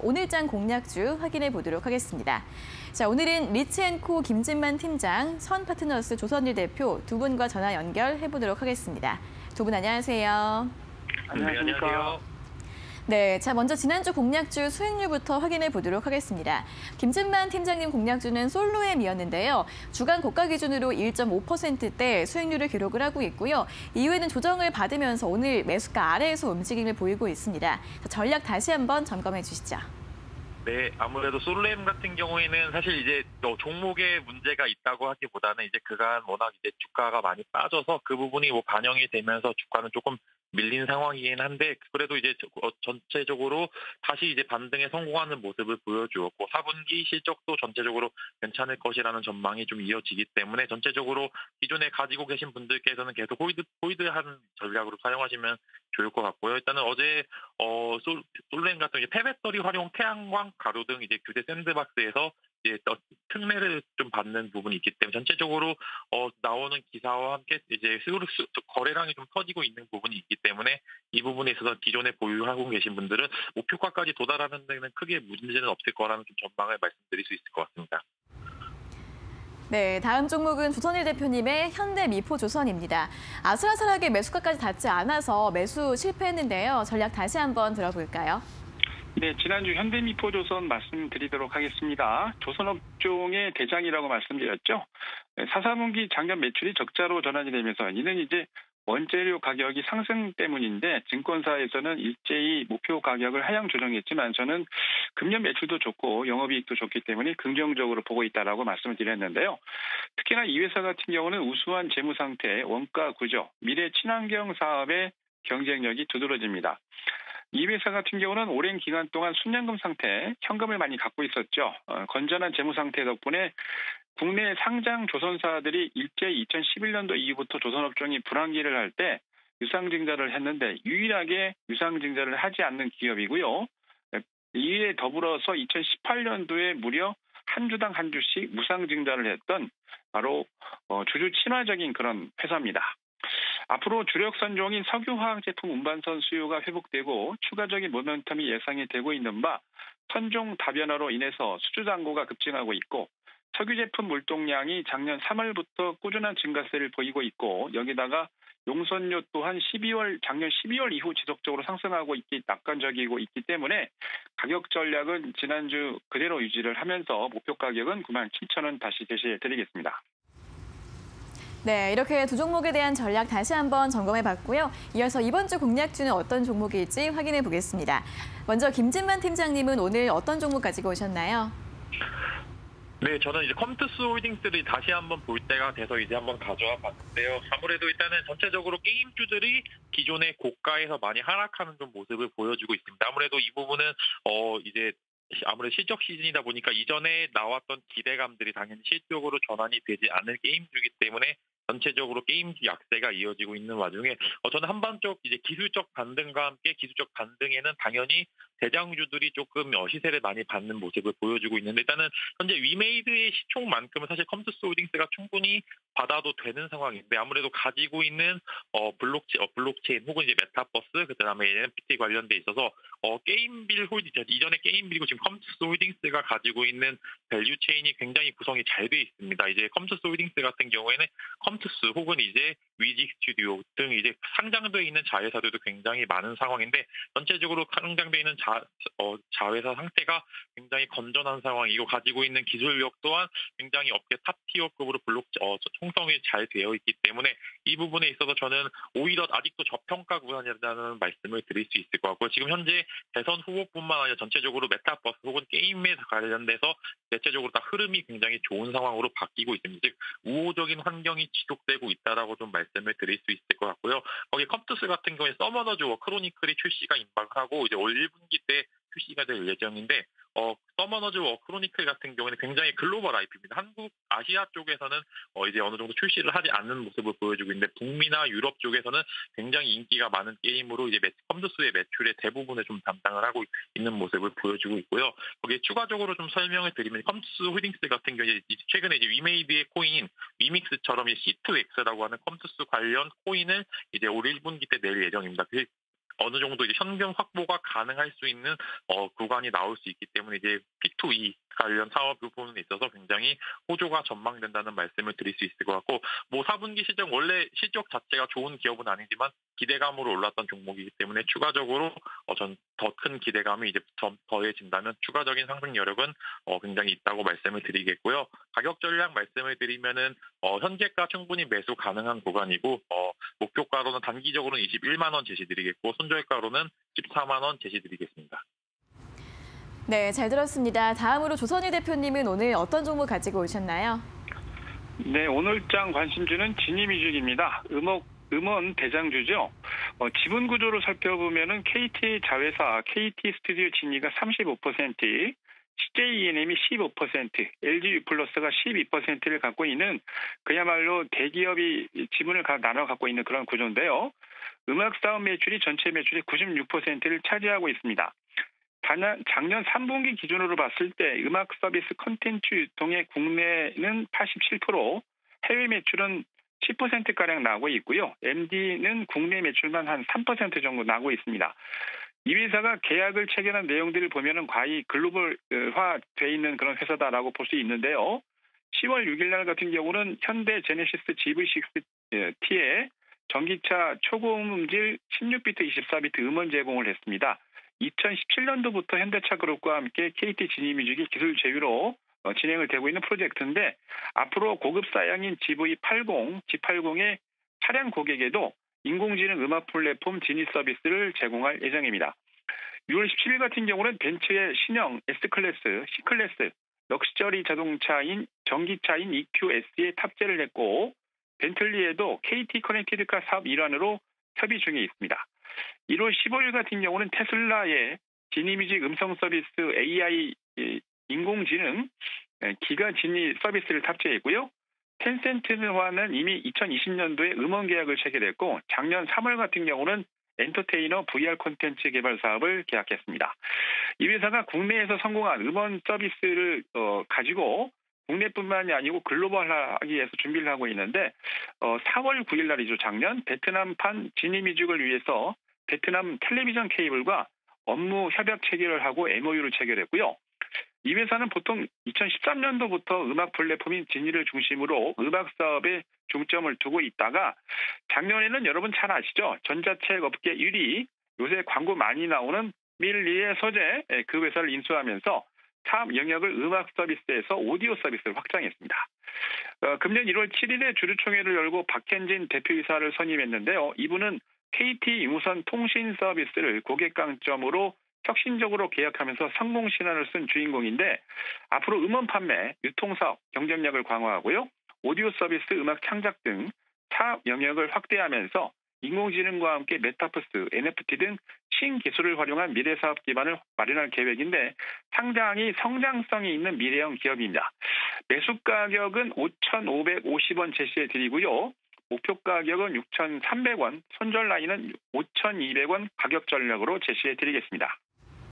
오늘장 공략주 확인해 보도록 하겠습니다. 자, 오늘은 리츠앤코 김진만 팀장, 선파트너스 조선일 대표 두 분과 전화 연결해 보도록 하겠습니다. 두 분 안녕하세요. 안녕하십니까. 네, 자 먼저 지난주 공략주 수익률부터 확인해 보도록 하겠습니다. 김진만 팀장님 공략주는 솔로엠이었는데요. 주간 고가 기준으로 1.5%대 수익률을 기록을 하고 있고요. 이후에는 조정을 받으면서 오늘 매수가 아래에서 움직임을 보이고 있습니다. 자, 전략 다시 한번 점검해 주시죠. 네, 아무래도 솔로엠 같은 경우에는 사실 이제 종목에 문제가 있다고 하기보다는 이제 그간 워낙 이제 주가가 많이 빠져서 그 부분이 반영이 되면서 주가는 조금 밀린 상황이긴 한데 그래도 이제 전체적으로 다시 이제 반등에 성공하는 모습을 보여주었고 4분기 실적도 전체적으로 괜찮을 것이라는 전망이 좀 이어지기 때문에 전체적으로 기존에 가지고 계신 분들께서는 계속 홀드하는 전략으로 사용하시면 좋을 것 같고요. 일단은 어제 솔렘 같은 이제 폐배터리 활용 태양광 가루 등 이제 규제 샌드박스에서 이제 특례를 좀 받는 부분이 있기 때문에 전체적으로 나오는 기사와 함께 이제 거래량이 좀 터지고 있는 부분이 있기 때문에 이 부분에 있어서 기존에 보유하고 계신 분들은 목표가까지 도달하는 데는 크게 문제는 없을 거라는 좀 전망을 말씀드릴 수 있을 것 같습니다. 네, 다음 종목은 조선일 대표님의 현대미포조선입니다. 아슬아슬하게 매수가까지 닿지 않아서 매수 실패했는데요. 전략 다시 한번 들어볼까요? 네, 지난주 현대미포조선 말씀드리도록 하겠습니다. 조선업종의 대장이라고 말씀드렸죠. 4분기 작년 매출이 적자로 전환이 되면서 이는 이제 원재료 가격이 상승 때문인데 증권사에서는 일제히 목표 가격을 하향 조정했지만 저는 금년 매출도 좋고 영업이익도 좋기 때문에 긍정적으로 보고 있다라고 말씀을 드렸는데요. 특히나 이 회사 같은 경우는 우수한 재무 상태, 원가 구조, 미래 친환경 사업의 경쟁력이 두드러집니다. 이 회사 같은 경우는 오랜 기간 동안 순연금 상태, 현금을 많이 갖고 있었죠. 건전한 재무 상태 덕분에 국내 상장 조선사들이 일제히 2011년도 이후부터 조선업종이 불황기를 할 때 유상증자를 했는데 유일하게 유상증자를 하지 않는 기업이고요. 이에 더불어서 2018년도에 무려 한 주당 한 주씩 무상증자를 했던 바로 주주 친화적인 그런 회사입니다. 앞으로 주력 선종인 석유화학 제품 운반선 수요가 회복되고 추가적인 모멘텀이 예상이 되고 있는 바 선종 다변화로 인해서 수주 잔고가 급증하고 있고 석유 제품 물동량이 작년 3월부터 꾸준한 증가세를 보이고 있고 여기다가 용선료 또한 작년 12월 이후 지속적으로 상승하고 낙관적이고 있기 때문에 가격 전략은 지난주 그대로 유지를 하면서 목표 가격은 97,000원 다시 제시해 드리겠습니다. 네, 이렇게 두 종목에 대한 전략 다시 한번 점검해 봤고요. 이어서 이번 주 공략주는 어떤 종목일지 확인해 보겠습니다. 먼저 김진만 팀장님은 오늘 어떤 종목 가지고 오셨나요? 네, 저는 이제 컴투스 홀딩스를 다시 한번 볼 때가 돼서 이제 한번 가져와 봤는데요. 아무래도 일단은 전체적으로 게임주들이 기존의 고가에서 많이 하락하는 좀 모습을 보여주고 있습니다. 아무래도 이 부분은 이제 아무래도 실적 시즌이다 보니까 이전에 나왔던 기대감들이 당연히 실적으로 전환이 되지 않을 게임주이기 때문에 전체적으로 게임주 약세가 이어지고 있는 와중에 저는 한반쪽 이제 기술적 반등과 함께 기술적 반등에는 당연히 대장주들이 조금 시세를 많이 받는 모습을 보여주고 있는데 일단은 현재 위메이드의 시총만큼은 사실 컴투스 홀딩스가 충분히 받아도 되는 상황인데 아무래도 가지고 있는 블록체인 혹은 이제 메타버스 그다음에 NFT 관련돼 있어서 게임빌 홀딩 이전에 게임빌이고 지금 컴투스 홀딩스가 가지고 있는 밸류 체인이 굉장히 구성이 잘 돼 있습니다. 이제 컴투스 홀딩스 같은 경우에는 컴투스 혹은 이제 위직 스튜디오 등 이제 상장되어 있는 자회사들도 굉장히 많은 상황인데 전체적으로 상장되어 있는 자회사 상태가 굉장히 건전한 상황이고 가지고 있는 기술력 또한 굉장히 업계 탑티어급으로 총성이 잘 되어 있기 때문에 이 부분에 있어서 저는 오히려 아직도 저평가 구간이라는 말씀을 드릴 수 있을 것 같고요. 지금 현재 대선 후보뿐만 아니라 전체적으로 메타버스 혹은 게임에 관련돼서 대체적으로 다 흐름이 굉장히 좋은 상황으로 바뀌고 있습니다. 즉 우호적인 환경이 지속되고 있다라고 좀 말씀을 드릴 수 있을 것 같고요. 거기 컴투스 같은 경우에 서머너즈 워크로니클이 출시가 임박하고 이제 올 1분기 때 출시가 될 예정인데 서머너즈 워크로니클 같은 경우는 굉장히 글로벌 IP입니다. 한국, 아시아 쪽에서는 이제 어느 정도 출시를 하지 않는 모습을 보여주고 있는데 북미나 유럽 쪽에서는 굉장히 인기가 많은 게임으로 이제 컴투스의 매출의 대부분을 좀 담당을 하고 있는 모습을 보여주고 있고요. 거기에 추가적으로 좀 설명을 드리면 컴투스 홀딩스 같은 경우에 최근에 이제 위메이드의 코인 위믹스처럼 C2X라고 하는 컴투스 관련 코인을 이제 올 1분기 때 낼 예정입니다. 어느 정도 이제 현금 확보가 가능할 수 있는 구간이 나올 수 있기 때문에 이제 P2E 관련 사업 부분에 있어서 굉장히 호조가 전망된다는 말씀을 드릴 수 있을 것 같고, 뭐 4분기 실적 원래 실적 자체가 좋은 기업은 아니지만 기대감으로 올랐던 종목이기 때문에 추가적으로 전 더 큰 기대감이 이제 더해진다면 추가적인 상승 여력은 굉장히 있다고 말씀을 드리겠고요. 가격 전략 말씀을 드리면은 현재가 충분히 매수 가능한 구간이고 목표가로는 단기적으로는 21만 원 제시드리겠고 손절가로는 14만 원 제시드리겠습니다. 네, 잘 들었습니다. 다음으로 조선희 대표님은 오늘 어떤 종목 가지고 오셨나요? 네, 오늘장 관심주는 진입이주입니다. 음원 대장주죠. 지분 구조를 살펴보면은 KT 자회사, KT 스튜디오 진위가 35%, CJENM이 15%, LG U+가 12%를 갖고 있는 그야말로 대기업이 지분을 나눠 갖고 있는 그런 구조인데요. 음악 사업 매출이 전체 매출의 96%를 차지하고 있습니다. 작년 3분기 기준으로 봤을 때 음악 서비스 콘텐츠 유통의 국내는 87%, 해외 매출은 10%가량 나고 있고요. MD는 국내 매출만 한 3% 정도 나고 있습니다. 이 회사가 계약을 체결한 내용들을 보면은 거의 글로벌화돼 있는 그런 회사다라고 볼 수 있는데요. 10월 6일 날 같은 경우는 현대 제네시스 GV6T에 전기차 초고음질 16비트, 24비트 음원 제공을 했습니다. 2017년도부터 현대차 그룹과 함께 KT 진입뮤직이 기술 제휴로 진행을 되고 있는 프로젝트인데 앞으로 고급 사양인 GV80, G80의 차량 고객에도 인공지능 음악 플랫폼 지니 서비스를 제공할 예정입니다. 6월 17일 같은 경우는 벤츠의 신형 S클래스, C클래스, 럭셔리 자동차인 전기차인 EQS에 탑재를 했고 벤틀리에도 KT 커넥티드카 사업 일환으로 협의 중에 있습니다. 1월 15일 같은 경우는 테슬라의 지니뮤직 음성 서비스 AI 인공지능 기가 지니 서비스를 탑재했고요. 텐센트와는 이미 2020년도에 음원 계약을 체결했고 작년 3월 같은 경우는 엔터테이너 VR 콘텐츠 개발 사업을 계약했습니다. 이 회사가 국내에서 성공한 음원 서비스를 가지고 국내뿐만이 아니고 글로벌화하기 위해서 준비를 하고 있는데 4월 9일 날이죠. 작년 베트남판 지니뮤직을 위해서 베트남 텔레비전 케이블과 업무 협약 체결을 하고 MOU를 체결했고요. 이 회사는 보통 2013년도부터 음악 플랫폼인 지니를 중심으로 음악 사업에 중점을 두고 있다가 작년에는 여러분 잘 아시죠? 전자책 업계 1위, 요새 광고 많이 나오는 밀리의 서재 그 회사를 인수하면서 사업 영역을 음악 서비스에서 오디오 서비스를 확장했습니다. 금년 1월 7일에 주주총회를 열고 박현진 대표이사를 선임했는데요. 이분은 KT 유무선 통신 서비스를 고객 강점으로 혁신적으로 계약하면서 성공 신화를 쓴 주인공인데 앞으로 음원 판매, 유통사업, 경쟁력을 강화하고요. 오디오 서비스, 음악 창작 등 사업 영역을 확대하면서 인공지능과 함께 메타버스, NFT 등 신기술을 활용한 미래사업 기반을 마련할 계획인데 상당히 성장성이 있는 미래형 기업입니다. 매수 가격은 5,550원 제시해 드리고요. 목표 가격은 6,300원, 손절 라인은 5,200원 가격 전략으로 제시해 드리겠습니다.